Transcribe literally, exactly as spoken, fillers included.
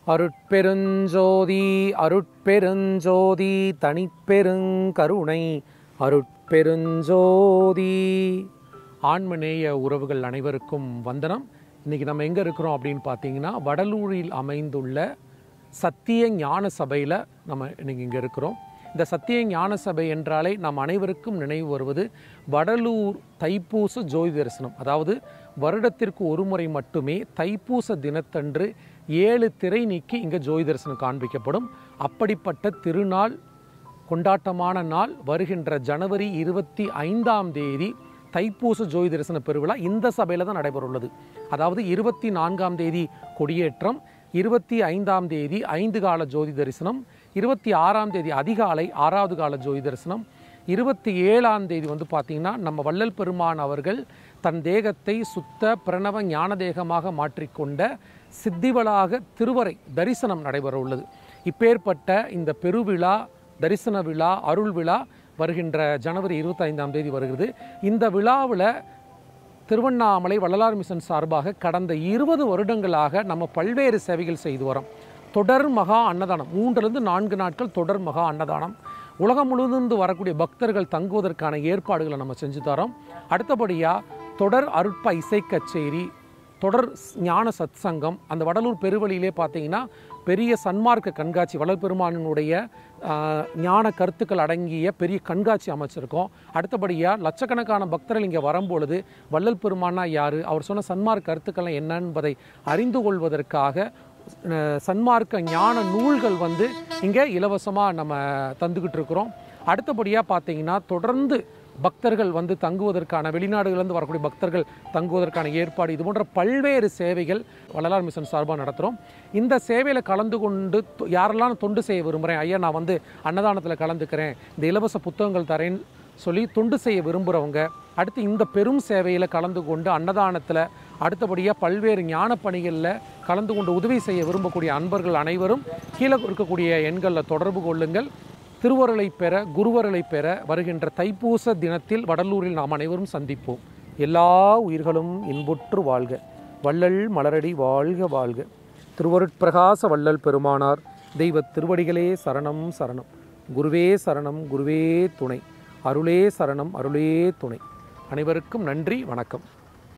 அருட்பெருஞ்சோதி அருட்பெருஞ்சோதி தனிப்பெருங்கருணை அருட்பெருஞ்சோதி. ஆன்மநேய உறவுகள் அனைவருக்கும் வந்தனம். இன்றைக்கி நம்ம எங்கே இருக்கிறோம் அப்படின்னு பார்த்தீங்கன்னா, வடலூரில் அமைந்துள்ள சத்திய ஞான சபையில் நம்ம இன்றைக்கி இங்கே இருக்கிறோம். இந்த சத்திய ஞான சபை என்றாலே நாம் அனைவருக்கும் நினைவு வருவது வடலூர் தைப்பூச ஜோதி தரிசனம். அதாவது வருடத்திற்கு ஒரு முறை மட்டுமே தைப்பூச தினத்தன்று ஏழு திரை நீக்கி இங்கே ஜோதி தரிசனம் காண்பிக்கப்படும். அப்படிப்பட்ட திருநாள், கொண்டாட்டமான நாள் வருகின்ற ஜனவரி இருபத்தி ஐந்தாம் தேதி தைப்பூச ஜோதி தரிசன பெருவிழா இந்த சபையில் தான் நடைபெற உள்ளது. அதாவது இருபத்தி நான்காம் தேதி கொடியேற்றம், இருபத்தி ஐந்தாம் தேதி ஐந்து கால ஜோதி தரிசனம், இருபத்தி ஆறாம் தேதி அதிகாலை ஆறாவது கால ஜோதி தரிசனம், இருபத்தி ஏழாம் தேதி வந்து பார்த்திங்கன்னா நம்ம வள்ளல் பெருமான் அவர்கள் தன் தேகத்தை சுத்த பிரணவ ஞான தேகமாக மாற்றிக்கொண்ட சித்திவளாக திருவரை தரிசனம் நடைபெற உள்ளது. இப்பேற்பட்ட இந்த பெருவிழா, தரிசன விழா, அருள் விழா வருகின்ற ஜனவரி இருபத்தி ஐந்தாம் தேதி வருகிறது. இந்த விழாவில் திருவண்ணாமலை வள்ளலார் மிஷன் சார்பாக கடந்த இருபது வருடங்களாக நம்ம பல்வேறு சேவைகள் செய்து வரோம். தொடர் மகா அன்னதானம், மூன்றிலிருந்து நான்கு நாட்கள் தொடர் மகா அன்னதானம். உலகம் முழுவதும் வரக்கூடிய பக்தர்கள் தங்குவதற்கான ஏற்பாடுகளை நம்ம செஞ்சு தரோம். அடுத்தபடியாக தொடர் அருட்ப இசை கச்சேரி, தொடர் ஞான சத் சங்கம். அந்த வடலூர் பெருவழியிலே பார்த்தீங்கன்னா பெரிய சன்மார்க்க கண்காட்சி, வள்ளல் பெருமானினுடைய ஞான கருத்துக்கள் அடங்கிய பெரிய கண்காட்சி அமைச்சிருக்கோம். அடுத்தபடியாக லட்சக்கணக்கான பக்தர்கள் இங்கே வரும்பொழுது வள்ளல் பெருமானா யார், அவர் சொன்ன சன்மார்க்க கருத்துக்கள் என்ன என்பதை அறிந்து கொள்வதற்காக சன்மார்க்க ஞான நூல்கள் வந்து இங்கே இலவசமாக நம்ம தந்துக்கிட்டு இருக்கிறோம். அடுத்தபடியாக பார்த்தீங்கன்னா தொடர்ந்து பக்தர்கள் வந்து தங்குவதற்கான, வெளிநாடுகளிலிருந்து வரக்கூடிய பக்தர்கள் தங்குவதற்கான ஏற்பாடு, இது போன்ற பல்வேறு சேவைகள் வள்ளலார் மிஷன் சார்பாக நடத்துகிறோம். இந்த சேவையில் கலந்து கொண்டு யாரெல்லாம் தொண்டு செய்ய விரும்புகிறேன், ஐயா நான் வந்து அன்னதானத்தில் கலந்துக்கிறேன், இந்த இலவச புத்தகங்கள் தரேன்னு சொல்லி தொண்டு செய்ய விரும்புகிறவங்க, அடுத்து இந்த பெரும் சேவையில் கலந்து கொண்டு அன்னதானத்தில், அடுத்தபடியாக பல்வேறு ஞான பணிகளில் கலந்து கொண்டு உதவி செய்ய விரும்பக்கூடிய அன்பர்கள் அனைவரும் கீழே இருக்கக்கூடிய எண்களில் தொடர்பு கொள்ளுங்கள். திருவருளை பெற, குருவருளை பெற வருகின்ற தைப்பூச தினத்தில் வடலூரில் நாம் அனைவரும் சந்திப்போம். எல்லா உயிர்களும் இன்புற்று வாழ்க, வள்ளல் மலரடி வாழ்க வாழ்க. திருவருட்பிரகாச வள்ளல் பெருமானார் தெய்வ திருவடிகளே சரணம் சரணம். குருவே சரணம், குருவே துணை. அருளே சரணம், அருளே துணை. அனைவருக்கும் நன்றி, வணக்கம்.